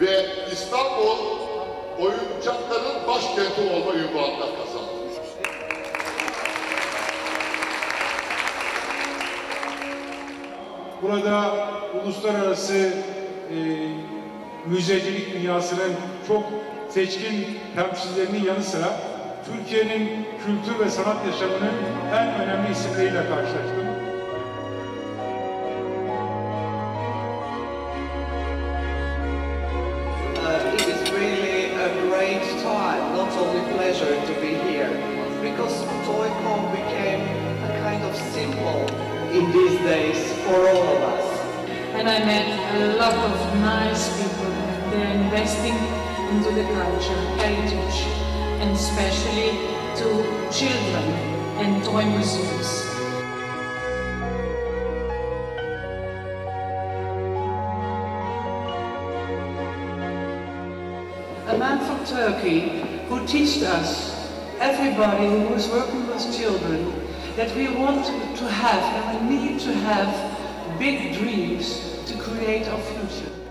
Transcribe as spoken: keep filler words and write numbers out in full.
ve İstanbul oyuncakların başkenti olma ünvanına kazandı. Burada uluslararası e, müzecilik dünyasının çok seçkin temsilcilerinin yanı sıra Türkiye'nin kültür ve sanat yaşamının en önemli isimleriyle karşılaştım. Uh, it is really a great time, not only pleasure to be here, because Toyco became a kind of symbol in these days for all of us. And I met a lot of nice people. They're investing into the culture, heritage, and especially to children and toy museums. A man from Turkey who taught us, everybody who is working with children, that we want to have and we need to have big dreams to create our future.